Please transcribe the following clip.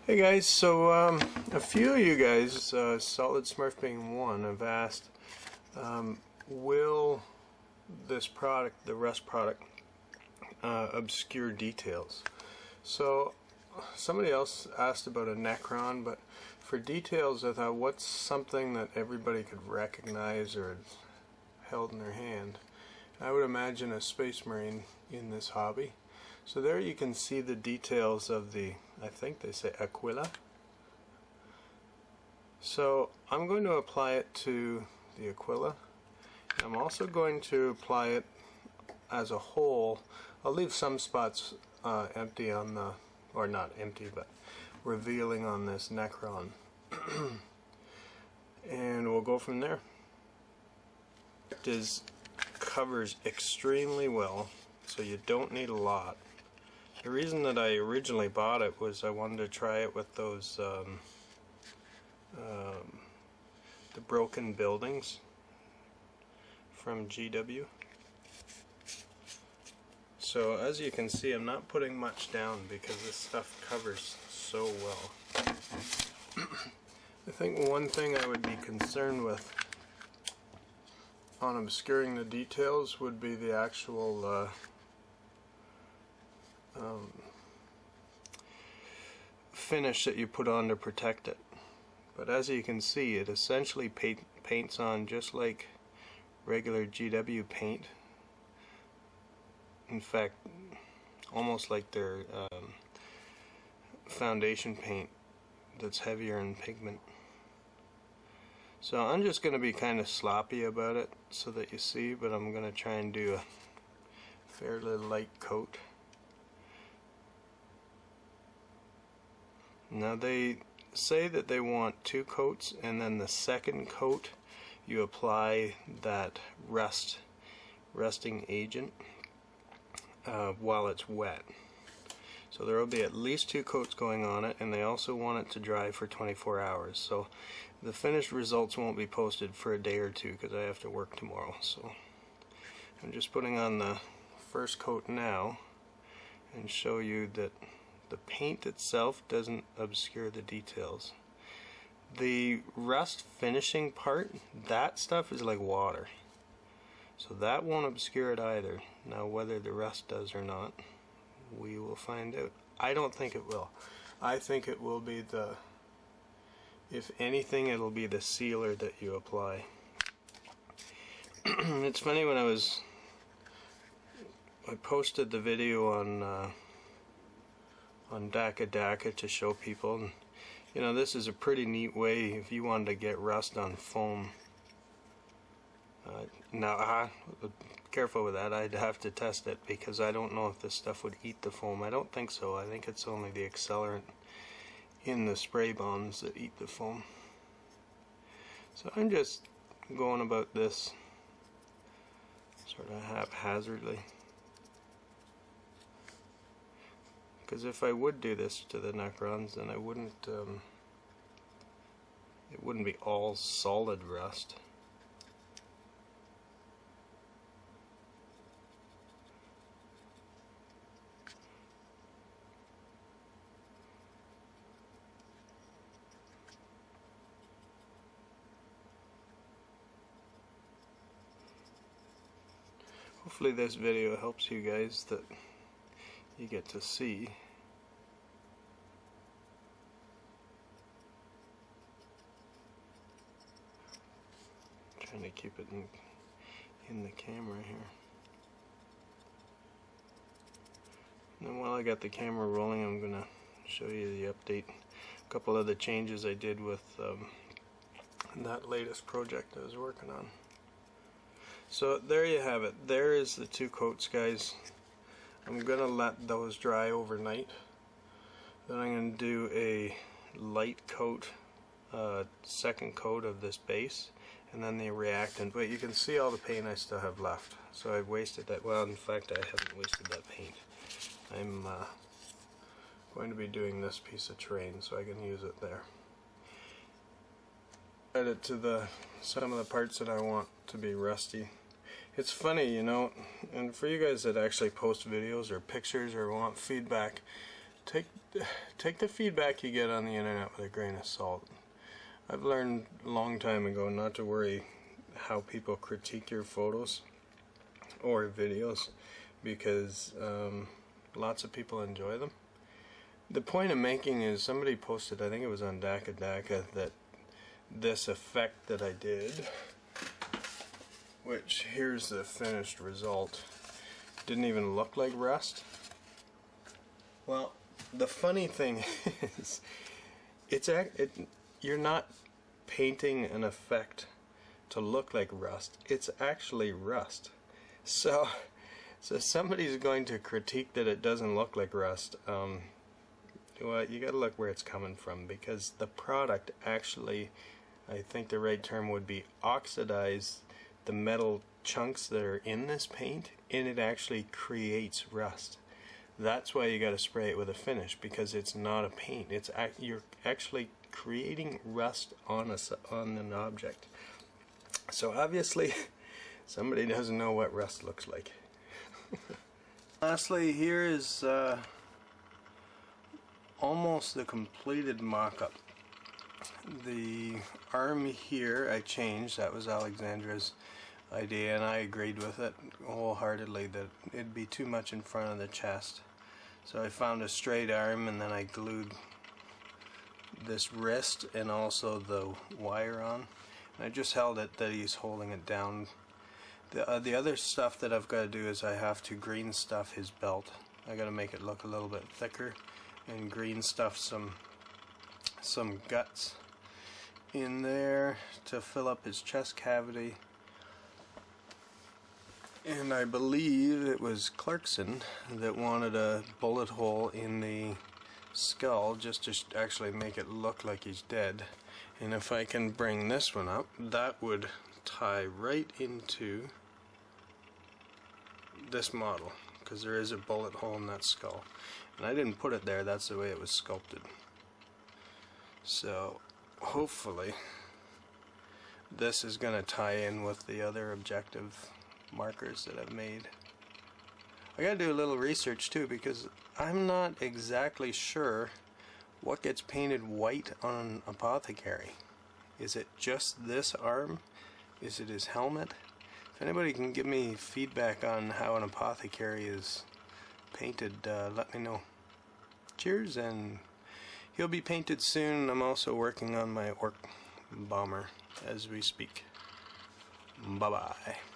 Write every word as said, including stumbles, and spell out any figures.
Hey guys, so um, a few of you guys, uh, Solid Smurf being one, have asked, um, will this product, the Rust product, uh, obscure details? So somebody else asked about a Necron, but for details I thought, what's something that everybody could recognize or is held in their hand? I would imagine a Space Marine in this hobby. So there you can see the details of the, I think they say Aquila. So I'm going to apply it to the Aquila. I'm also going to apply it as a whole. I'll leave some spots uh, empty on the, or not empty, but revealing on this Necron. And we'll go from there. It is, covers extremely well, so you don't need a lot. The reason that I originally bought it was I wanted to try it with those um, um, the broken buildings from G W. So as you can see, I'm not putting much down because this stuff covers so well. I think one thing I would be concerned with on obscuring the details would be the actual uh, Um, finish that you put on to protect it. But as you can see, it essentially paint, paints on just like regular G W paint. In fact, almost like their um, foundation paint that's heavier in pigment. So I'm just going to be kind of sloppy about it so that you see, but I'm going to try and do a fairly light coat. Now they say that they want two coats, and then the second coat you apply that rust rusting agent uh, while it's wet. So there will be at least two coats going on it, and they also want it to dry for twenty-four hours. So the finished results won't be posted for a day or two because I have to work tomorrow. So I'm just putting on the first coat now and show you that the paint itself doesn't obscure the details. The rust finishing part, that stuff is like water. So that won't obscure it either. Now whether the rust does or not, we will find out. I don't think it will. I think it will be the, if anything, it'll be the sealer that you apply. It's funny, when I was, I posted the video on uh, on Daka Daka to show people, and you know, this is a pretty neat way if you wanted to get rust on foam. Uh, now, uh, careful with that. I'd have to test it because I don't know if this stuff would eat the foam. I don't think so. I think it's only the accelerant in the spray bombs that eat the foam. So I'm just going about this sort of haphazardly. Because if I would do this to the Necrons, then I wouldn't, um, it wouldn't be all solid rust. Hopefully this video helps you guys, that you get to see. Trying to keep it in, in the camera here. And then while I got the camera rolling, I'm going to show you the update. A couple of the changes I did with um, that latest project I was working on. So there you have it. There is the two coats, guys. I'm going to let those dry overnight. Then I'm going to do a light coat, uh, second coat of this base, and then the reactant. But you can see all the paint I still have left. So I've wasted that. Well, in fact, I haven't wasted that paint. I'm uh, going to be doing this piece of terrain, so I can use it there. Add it to the some of the parts that I want to be rusty. It's funny, you know, and for you guys that actually post videos or pictures or want feedback, take take the feedback you get on the internet with a grain of salt. I've learned a long time ago not to worry how people critique your photos or videos, because um, lots of people enjoy them. The point I'm making is, somebody posted, I think it was on Daka Daka, that this effect that I did, which here's the finished result, didn't even look like rust. Well, the funny thing is, it's it, you're not painting an effect to look like rust. It's actually rust. So, so somebody's going to critique that it doesn't look like rust. Um, well, you got to look where it's coming from, because the product actually, I think the right term would be, oxidize the metal chunks that are in this paint, and it actually creates rust. That's why you got to spray it with a finish, because it's not a paint. It's ac you're actually creating rust on a, on an object. So obviously somebody doesn't know what rust looks like. Lastly, here is uh, almost the completed mock-up. The arm here I changed. That was Alexandra's idea, and I agreed with it wholeheartedly that it'd be too much in front of the chest. So I found a straight arm, and then I glued this wrist and also the wire on. And I just held it that he's holding it down. The, uh, the other stuff that I've got to do is I have to green stuff his belt. I got to make it look a little bit thicker, and green stuff some some guts in there to fill up his chest cavity. And I believe it was Clarkson that wanted a bullet hole in the skull just to actually make it look like he's dead. And if I can bring this one up, that would tie right into this model, because there is a bullet hole in that skull. And I didn't put it there, that's the way it was sculpted. So hopefully this is going to tie in with the other objective markers that I've made. I gotta do a little research too, because I'm not exactly sure what gets painted white on an apothecary. Is it just this arm? Is it his helmet? If anybody can give me feedback on how an apothecary is painted, uh, let me know. Cheers, and he'll be painted soon. I'm also working on my orc bomber as we speak. Bye bye.